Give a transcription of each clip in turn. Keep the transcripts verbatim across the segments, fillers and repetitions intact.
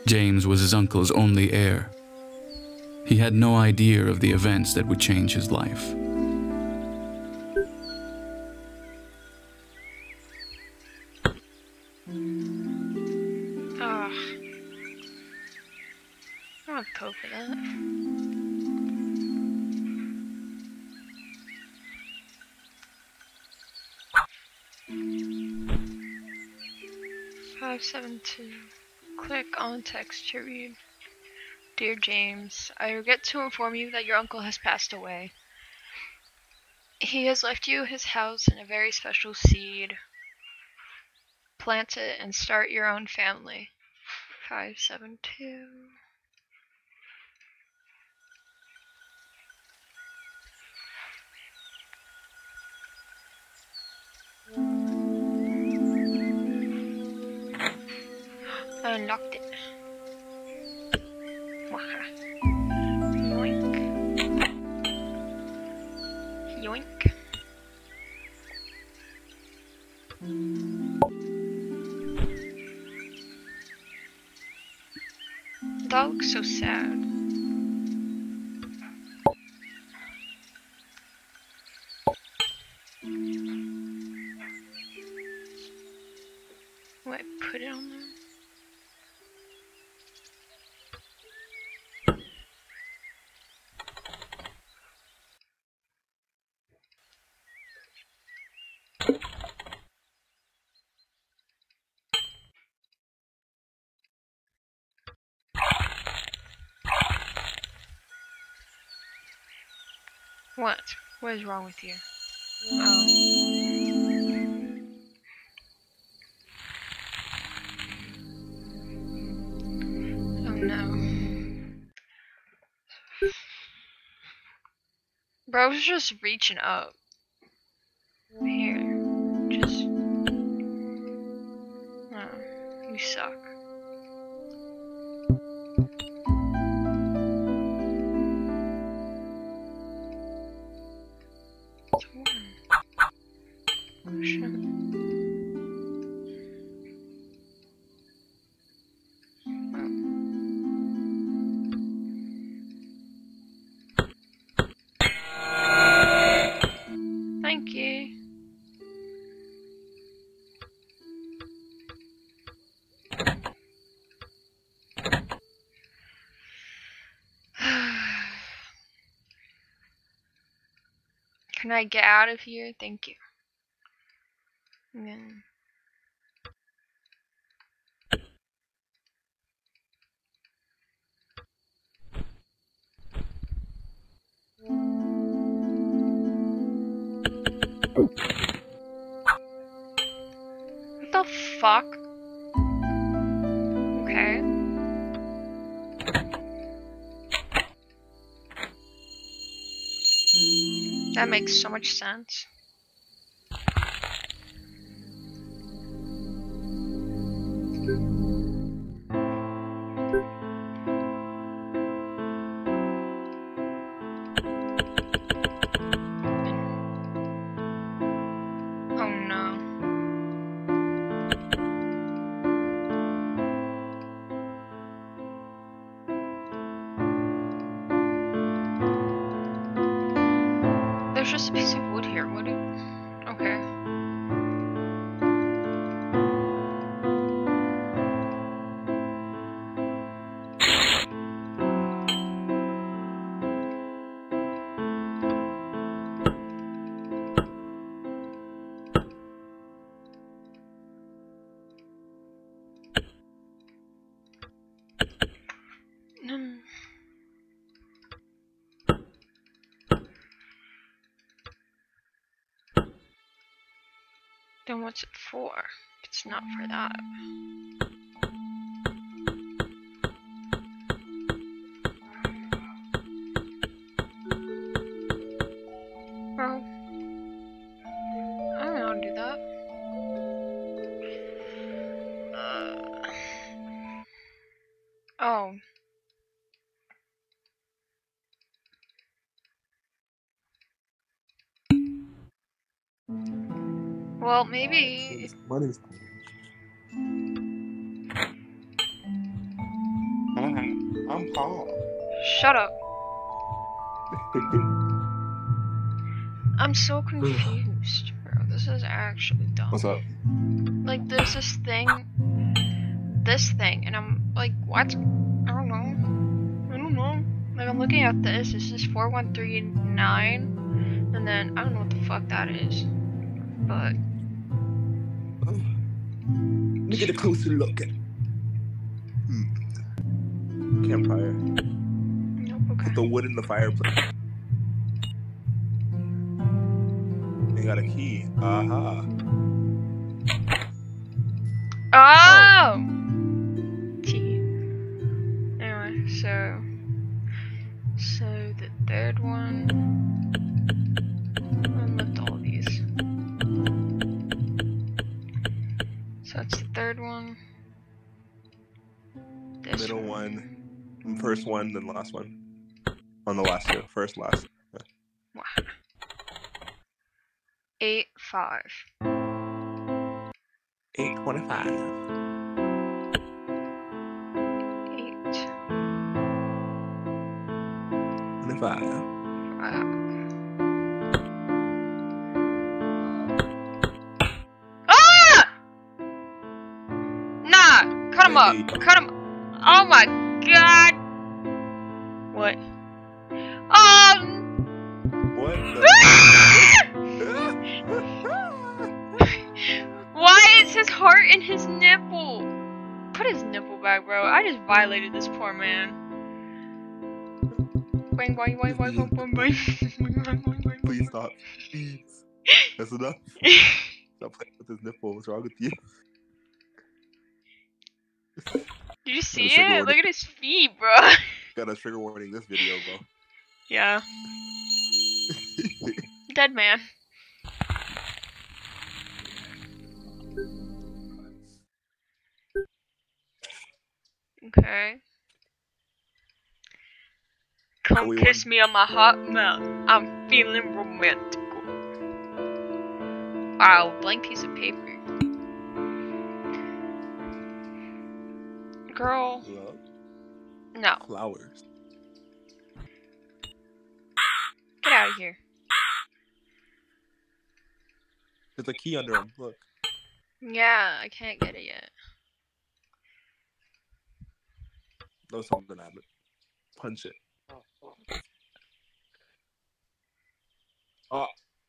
James was his uncle's only heir. He had no idea of the events that would change his life. Ugh. I don't have code for that. five seven two. Click on text to read. Dear James, I regret to inform you that your uncle has passed away. He has left you his house and a very special seed. Plant it and start your own family. five seven two. I unlocked it. Waha. Yoink. Yoink. The dog looks so sad. What, put it on there? What? What is wrong with you? Oh. Oh no. Bro's just reaching up. Here. Just. Oh, you suck. Oh, shit. Thank you. Can I get out of here? Thank you. And then what the fuck? Okay. That makes so much sense. Oh no. There's just a piece of wood here. What do you... Okay. Hmm. Then what's it for? If it's not for that. Well, I don't know how to do that. Uh, oh. Well, maybe. Money's Oh. Shut up. I'm so confused, bro. This is actually dumb. What's up? Like, there's this thing, this thing, and I'm like, what? I don't know. I don't know. Like, I'm looking at this. This is four one three nine, and then I don't know what the fuck that is, but Let me get a closer look at. Hmm. Campfire. nope. Okay. Put the wood in the fireplace. They got a key. Aha. Oh. T. Anyway, so so the third one. I left all these. So that's the third one. This Middle one. First one, then last one. On the last two. First, last. Wow. Eight five. eight twenty-five. Eight twenty-five. five. Ah! Nah! Cut him up! Cut him! Oh my god! What? Um. What the? Why is his heart in his nipple? Put his nipple back, bro. I just violated this poor man. Boing, boing, boing, boing, boing, boing, boing. Boing, boing, boing, boing. Please stop. Please. That's enough. Stop playing with his nipple. What's wrong with you? Did you see trigger it? warning. Look at his feet, bro. Got a trigger warning this video, bro. Yeah. Dead man. Okay. Come we kiss won. me on my hot mouth. I'm feeling romantic. Wow, blank piece of paper. Girl, Love no. flowers. Get out of here. There's a key under him. Look. Yeah, I can't get it yet. No, something happened. Punch it. Oh.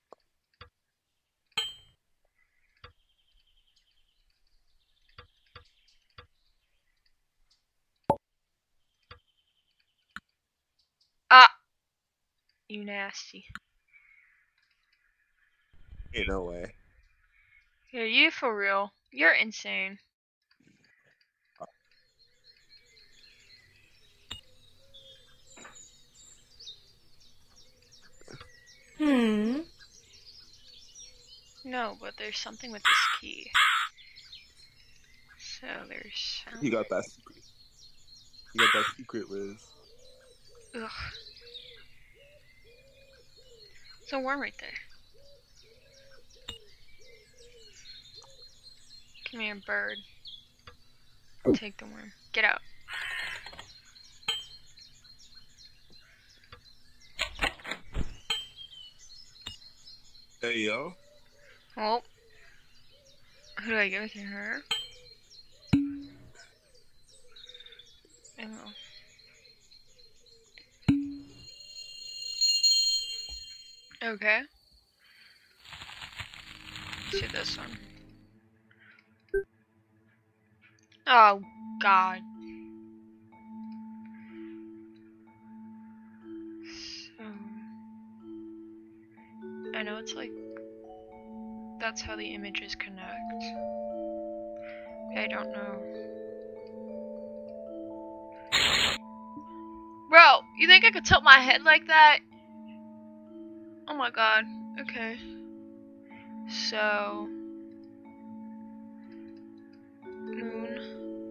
Ah! You nasty. Ain't no way. Yeah, you for real. You're insane. Hmm. No, but there's something with this key. So there's... You got that secret. You got that secret, Liz. Ugh. There's a worm right there. Come here, bird. Take the worm. Get out. Hey, yo. Well, who do I give it to her? Oh. Okay. Let's do this one. Oh, God. So, I know it's like, that's how the images connect. I don't know. Bro, you think I could tilt my head like that? Oh my god. Okay. So, moon.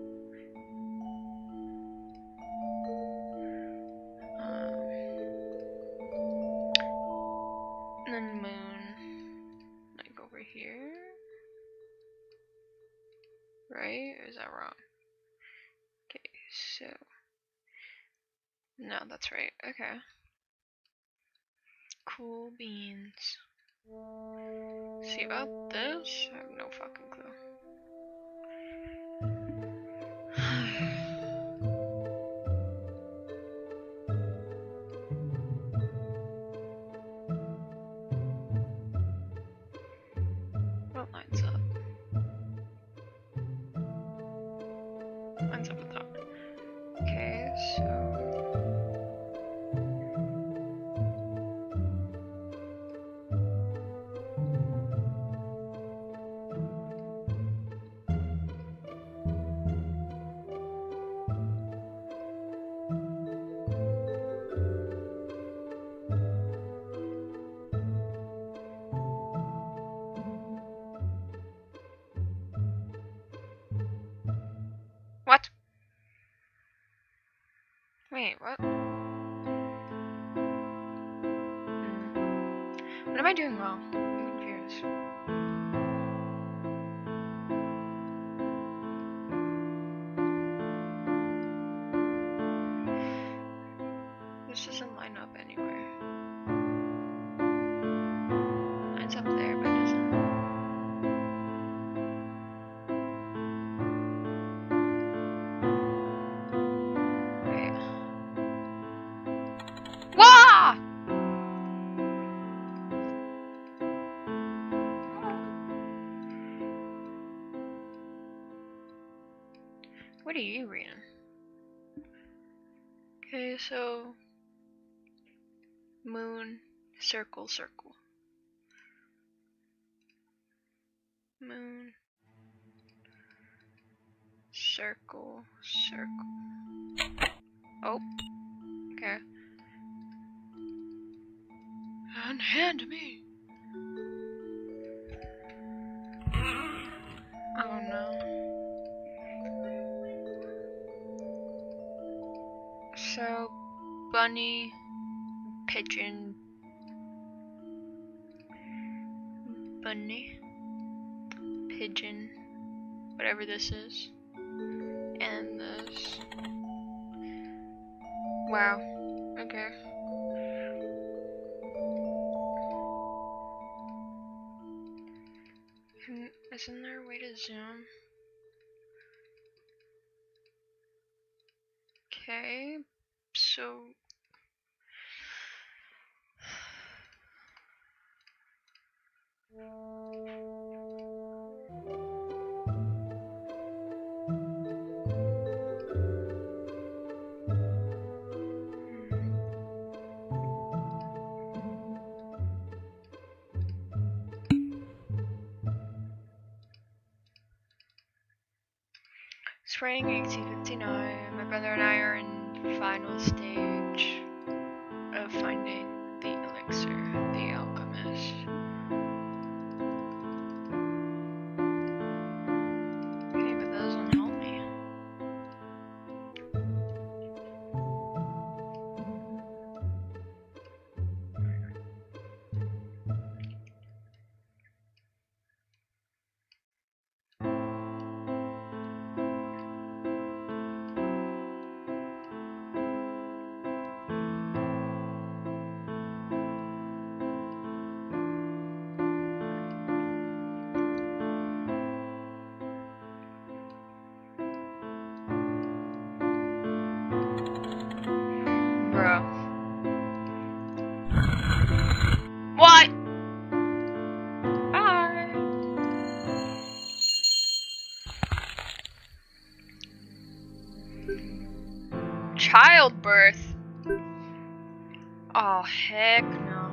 Um, and then moon. Like over here. Right? Or is that wrong? Okay, so No, that's right. Okay. Cool beans. See about this? I have no fucking clue. What lines up? Lines up with that. Okay, so. What? Wait, what? Hmm. What am I doing wrong? I'm confused. This doesn't line up anywhere. Lines up there, but it doesn't. Wait. Wah! What are you reading? Okay, so moon, circle, circle. Moon, circle, circle. Oh, okay. And hand me. Oh no. So, bunny, pigeon, bunny, pigeon, whatever this is, and this. Wow, okay. Can, isn't there a way to zoom? Okay, so spring eighteen fifty-nine, my brother and I are in the final stage of finding the elixir, the alchemist. Okay, but that doesn't help me. Bro. What? Bye. Childbirth. Oh, heck no.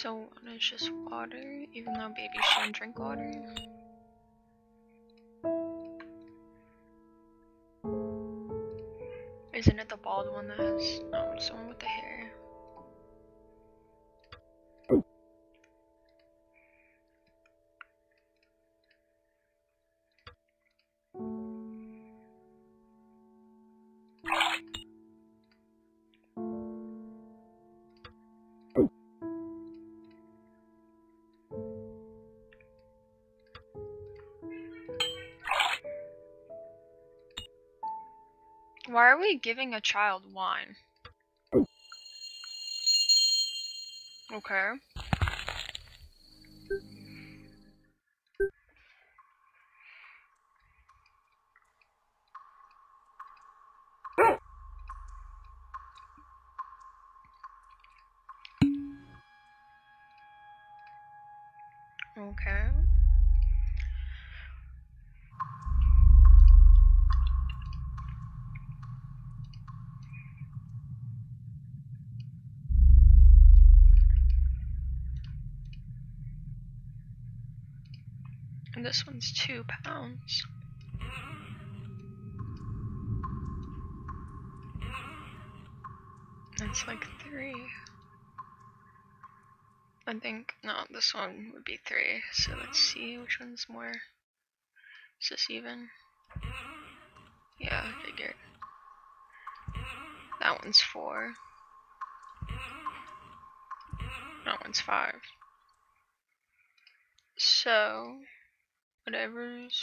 So one is just water, even though babies shouldn't drink water. Isn't it the bald one that has... No, it's the one with the hair. Why are we giving a child wine? Okay. Okay. And this one's two pounds. That's like three. I think, no, this one would be three. So let's see which one's more. Is this even? Yeah, I figured. That one's four. That one's five. So, whatever's.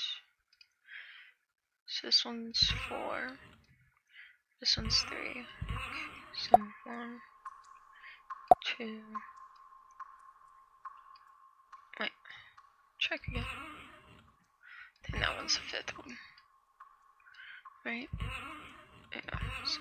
So this one's four. This one's three. Okay, so one, two. Wait, check again. I think that one's the fifth one. Right? Yeah, so.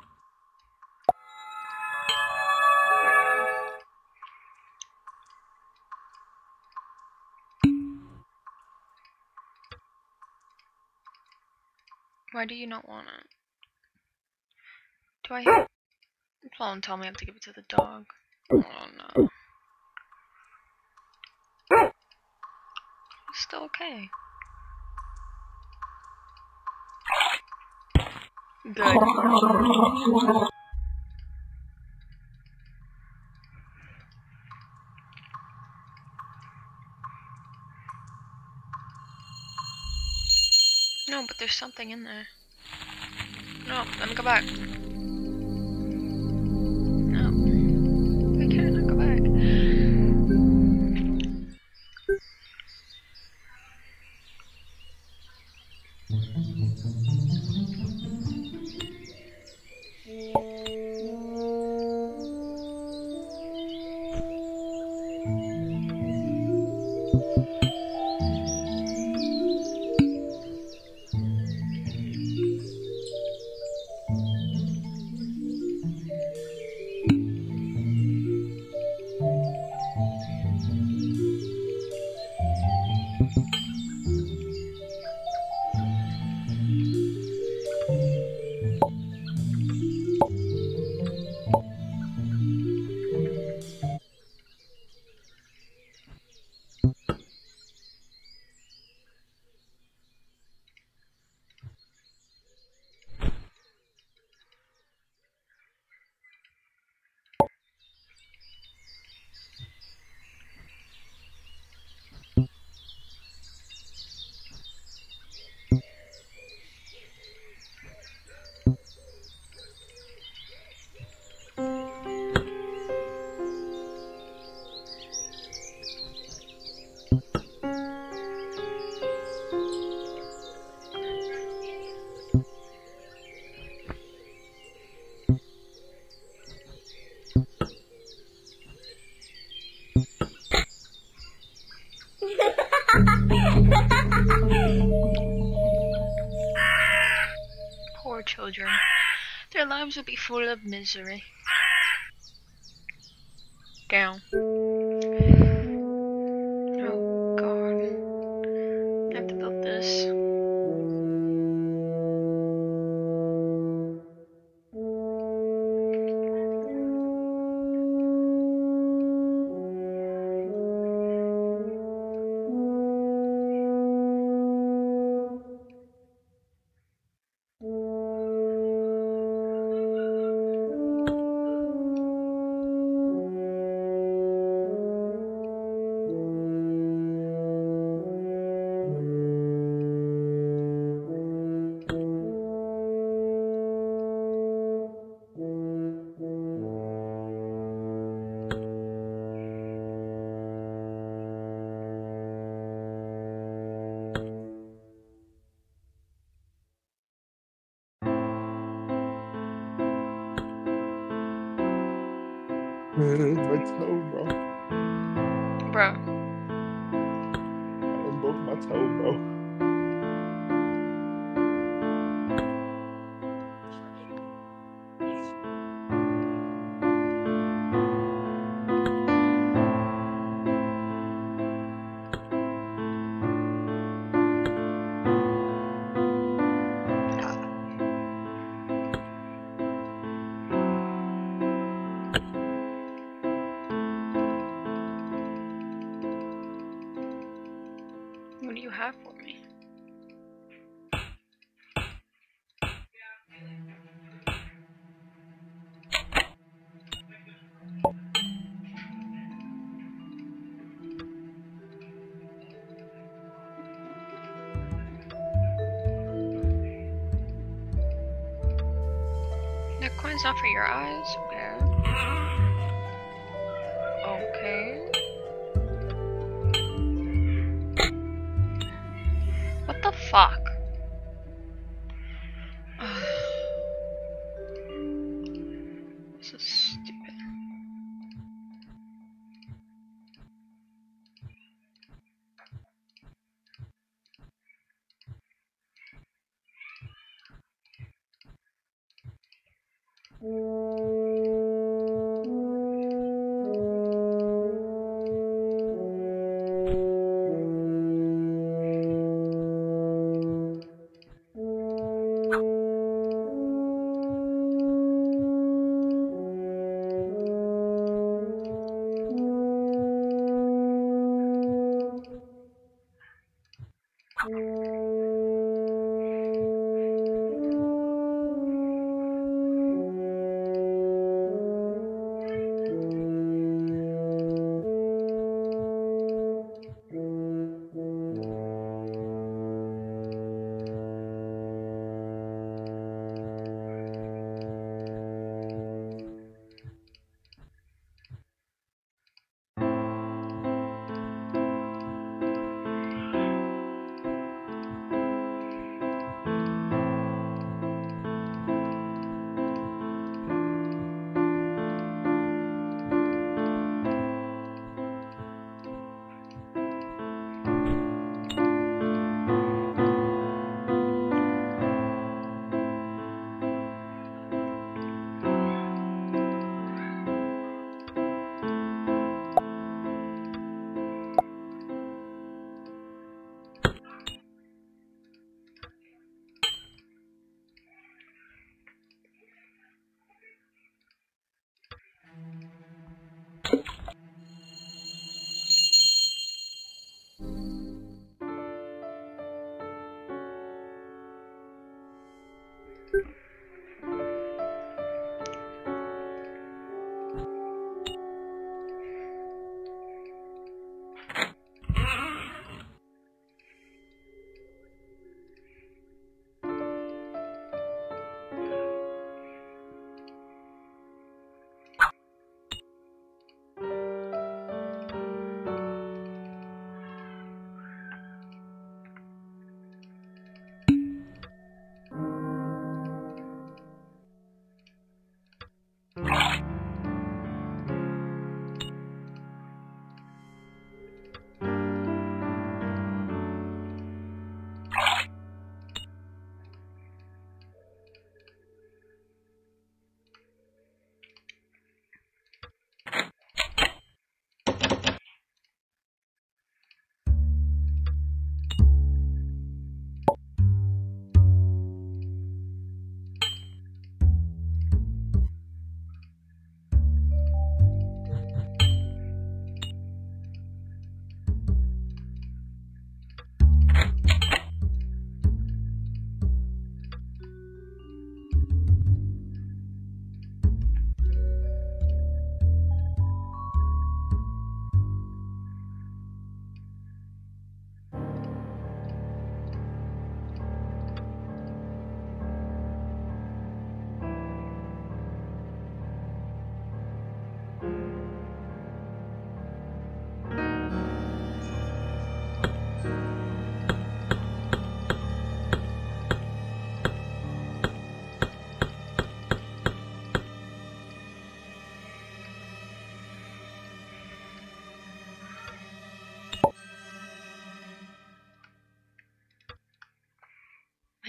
Why do you not want it? Do I have... Well, tell me I have to give it to the dog. Oh no. It's still okay. Good. No, but there's something in there. No, let me go back. No. I can't go back. Poor children. Their lives would be full of misery. Down. Oh god. I have to build this. Man, my toe, bro. Bro. On both my toe, bro. What do you have for me? That coin's not for your eyes? Okay. Okay. What the fuck? This is stupid.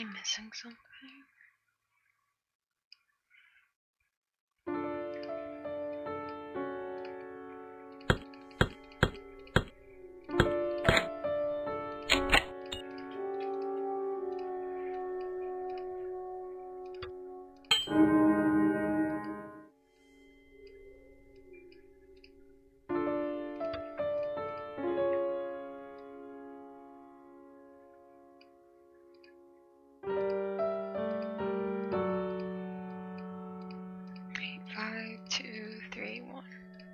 I missing something? Five, two, three, one.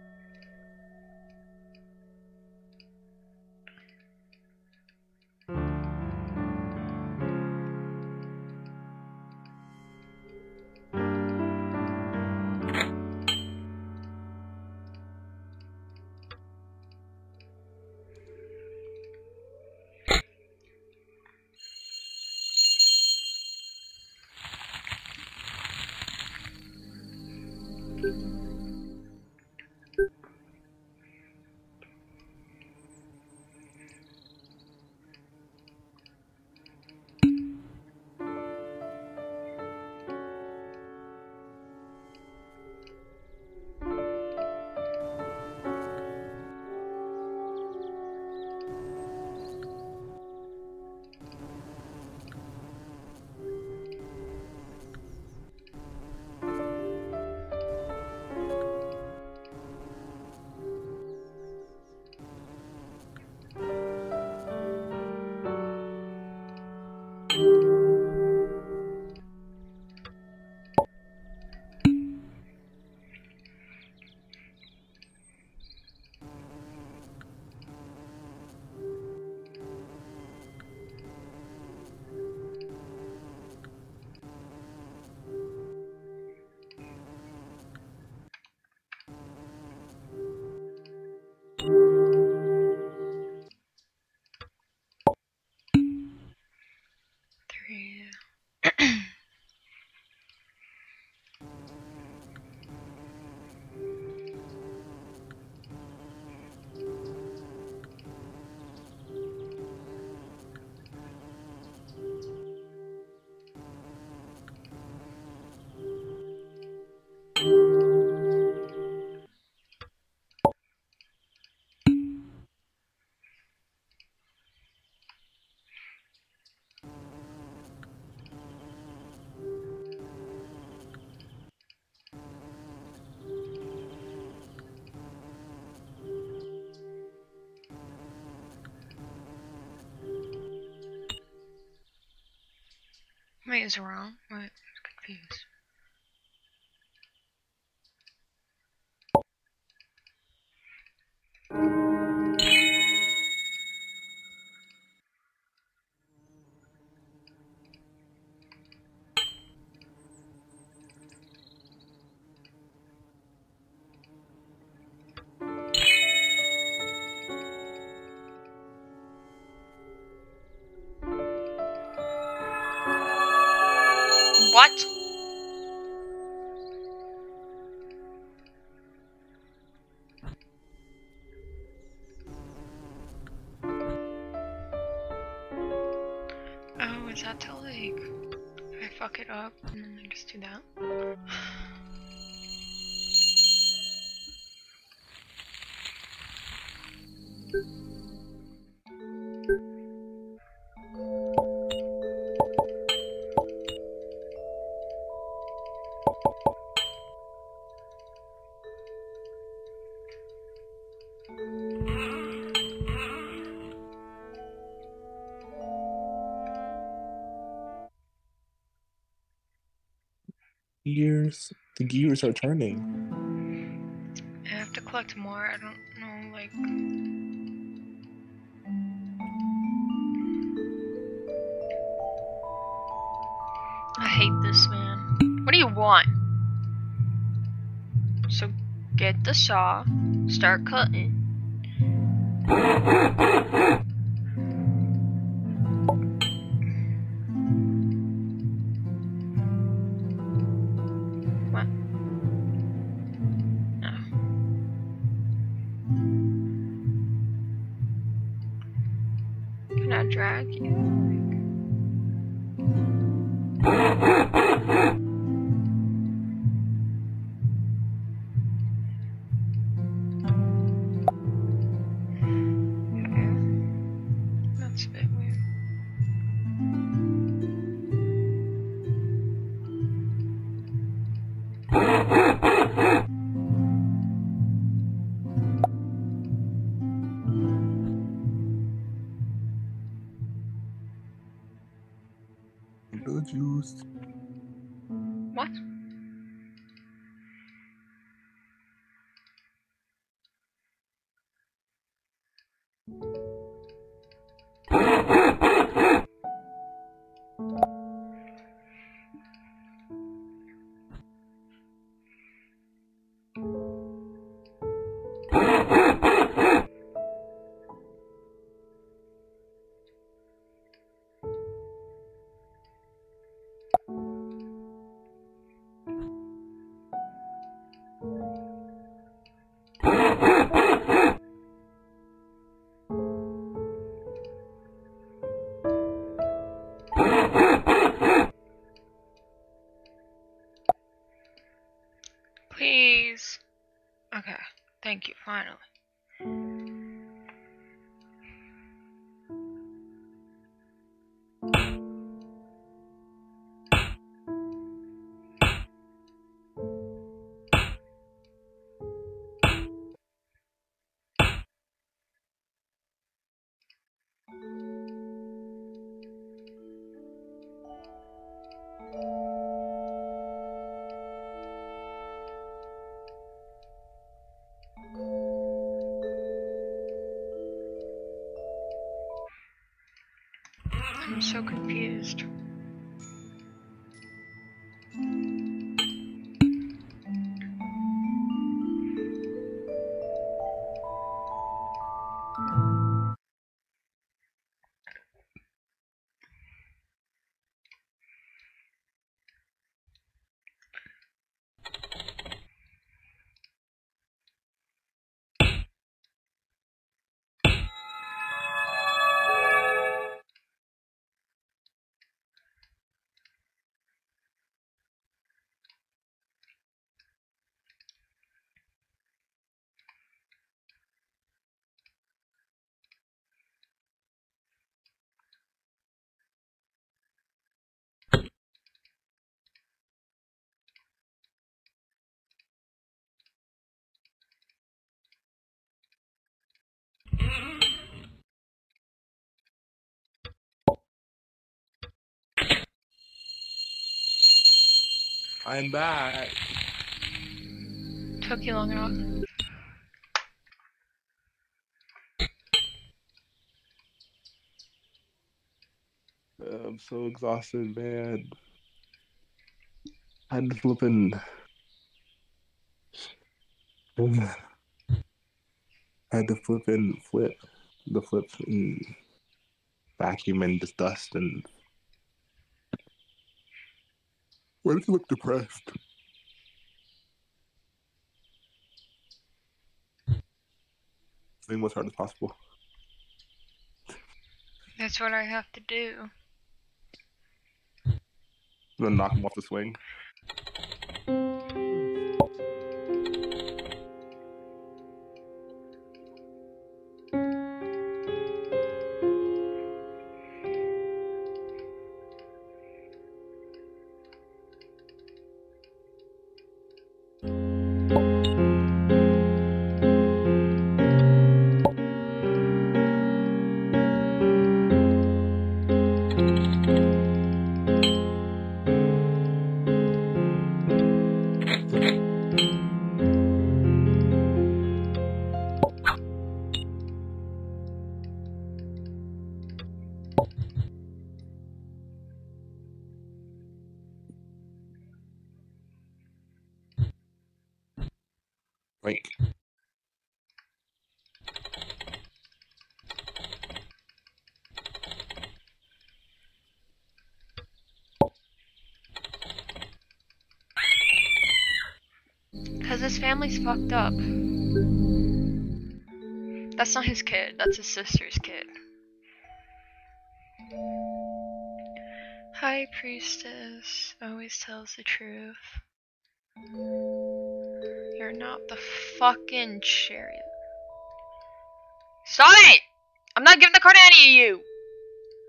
Three. Wait, is it wrong? Wait, I'm confused. What? Oh, is that to like, if I fuck it up and then I just do that? Gears, the gears are turning. I have to collect more. I don't know, like. I hate this, man. What do you want? So, get the saw, start cutting. What? No. Can I drag you? The juice. What? Please. Okay. Thank you, finally. I'm so confused. I'm back. Took you long enough. I'm so exhausted, man. I had to flip and I had to flip and flip the flip and vacuum and just dust and. Why does he look depressed? Thing as hard as possible. That's what I have to do. And then knock him off the swing. Like. Cause his family's fucked up. That's not his kid, that's his sister's kid. High Priestess always tells the truth. You're not the fucking chariot. Stop it! I'm not giving the card to any of you!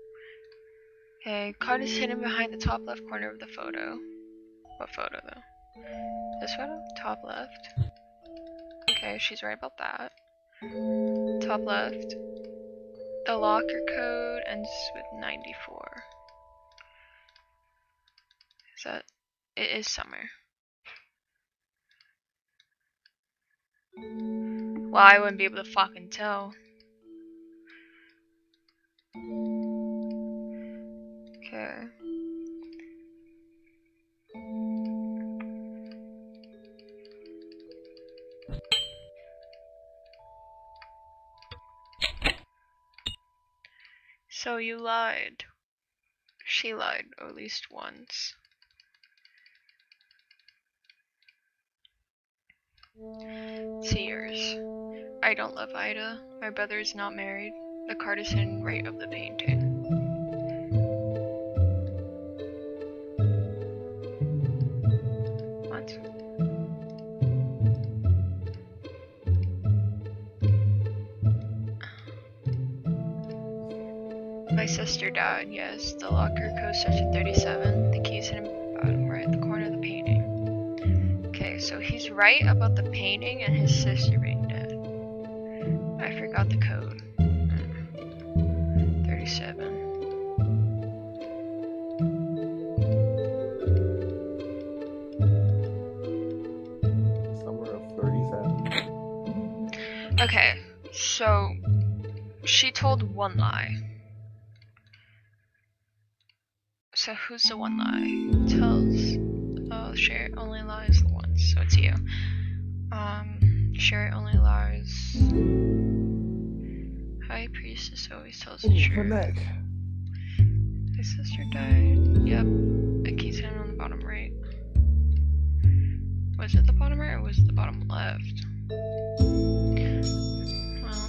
Okay, card is hidden behind the top left corner of the photo. What photo though? This photo? Top left. Okay, she's right about that. Top left. The locker code ends with ninety-four. Is that... It is summer. Well, I wouldn't be able to fucking tell. Okay. So you lied. She lied at least once. Sears. I don't love Ida. My brother is not married. The card is hidden right of the painting. What? My sister died, yes. The locker code starts at thirty-seven. The key's hidden bottom right at the corner of the painting. Okay, so he's right about the painting and his sister being dead. I forgot the code. thirty-seven. Somewhere of thirty-seven. Okay, so she told one lie. So who's the one lie? Tells. Oh, Sherry only lies once, so it's you. Um, Sherry only lies. High Priestess always tells the Ooh, her truth. neck. My sister died. Yep. The key's hidden on the bottom right. Was it the bottom right or was it the bottom left? Well,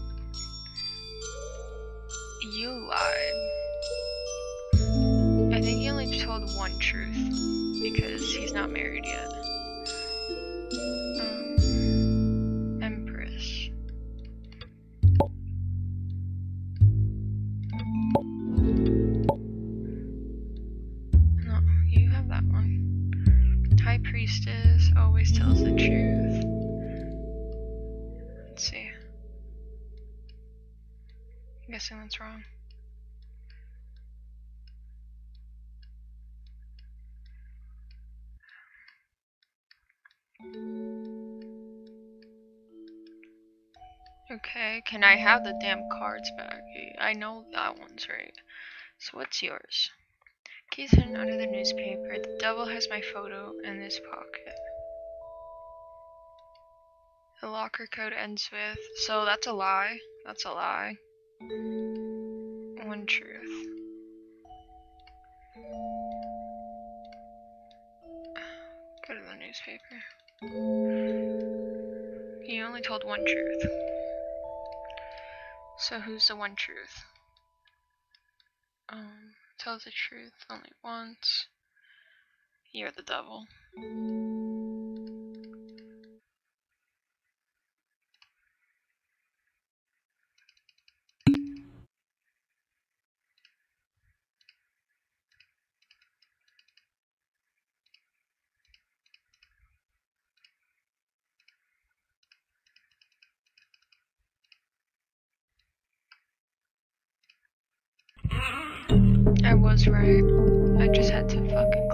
you lied. I think he only told one truth because he's not married yet. Um, Empress. No, you have that one. High Priestess always tells the truth. Let's see. I'm guessing that's wrong. Okay, can I have the damn cards back? I know that one's right. So what's yours? Keys hidden under the newspaper. The devil has my photo in his pocket. The locker code ends with... So that's a lie. That's a lie. One truth. Go to the newspaper. You only told one truth. So who's the one truth? Um, tells the truth only once. You're the devil. I was right. I just had to fucking